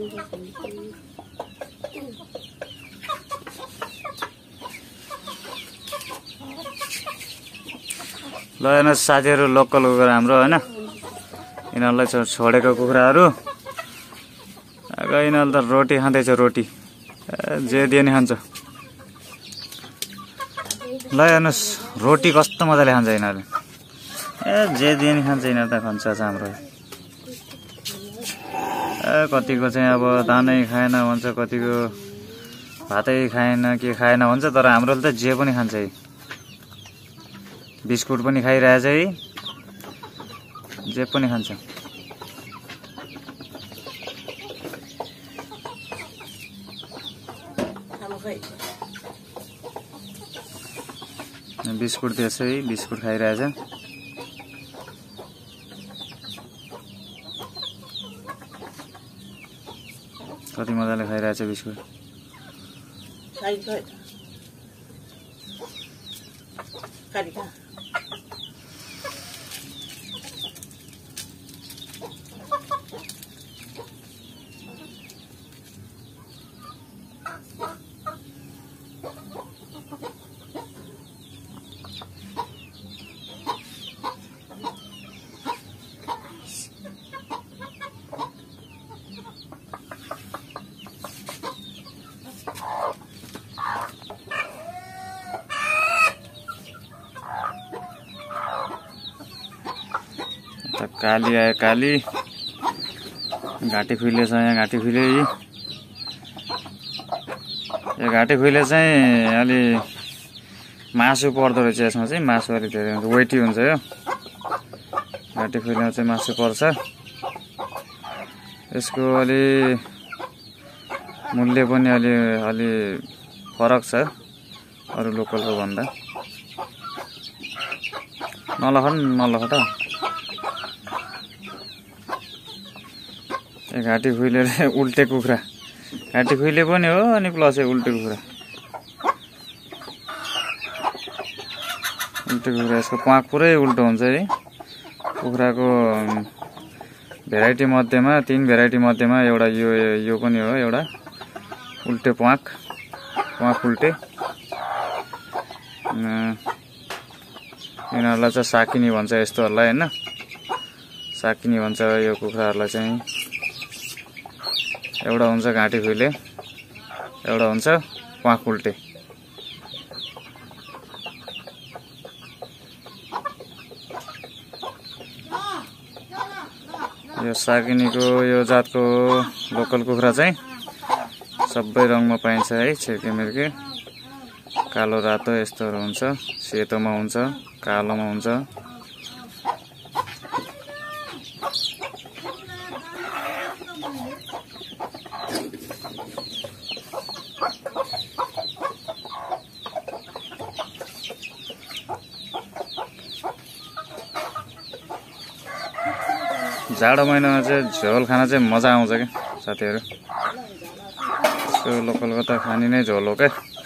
ल हेर्नु साथीहरु लोकल कुखुरा हाम्रो हैन यिनीहरुलाई छोडेको कुखुराहरु यिनीहरु त रोटी खाँदैछ रोटी जे दिए नि खान्छ ल हेर्नुस् रोटी कस्तो मजाले खान्छ यिनीहरुले जे दिए नि खान्छ यिनीहरु त खान्छ हाम्रो कतिको चाहिँ अब दानै खाएन भन्छ कतिको भातै खाएन के खाएन भन्छ तर हाम्रोले त जे पनि खान्छ है बिस्कुट पनि खाइरहेछ है जे पनि खान्छ बिस्कुट दिएछ है बिस्कुट खाइरहेछ कति मजाले खाइरहेछ बिस्कुट काली आयो काली घाँटी खुइले छ यहाँ घाँटी खुइले यो घाँटी खुइले चाहिँ अलि मासु पर्दो रहेछ यसमा चाहिँ मासु अलि धेरै हुन्छ वेटी हुन्छ यो घाँटी खुइलेमा चाहिँ मासु पर्छ यसको अलि मूल्य पनि अलि फरक छ अरु लोकलको भन्दा नलखट घाँटी खुइले उल्टे कुखुरा घाँटी खुइले पनि हो अनि प्लस उल्टे कुखुरा यसको प्वाँख पुरै उल्टो हुन्छ है कुखुराको भेराइटी मध्येमा 3 भेराइटी मध्येमा एउटा यो पनि हो एउटा उल्टे प्वाँख उल्टे यिनीहरुलाई चाहिँ साकिनी भन्छ यस्तोहरुलाई हैन साकिनी भन्छ यो कुखुराहरुलाई चाहिँ एउटा हुन्छ घाँटी खुइले एउटा हुन्छ प्वाँख उल्टे यो साकिनीको यो जातको लोकल कुखुरा चाहिँ सबै रङमा पाइन्छ है छिर्केमिर्के कालो रातो यस्तोहरु हुन्छ सेतोमा हुन्छ कालोमा हुन्छ जाडो महिनामा चाहिँ झोल खान चाहिँ मजा आउँछ के साथीहरु यसको लोकलको त खानी नै झोल हो के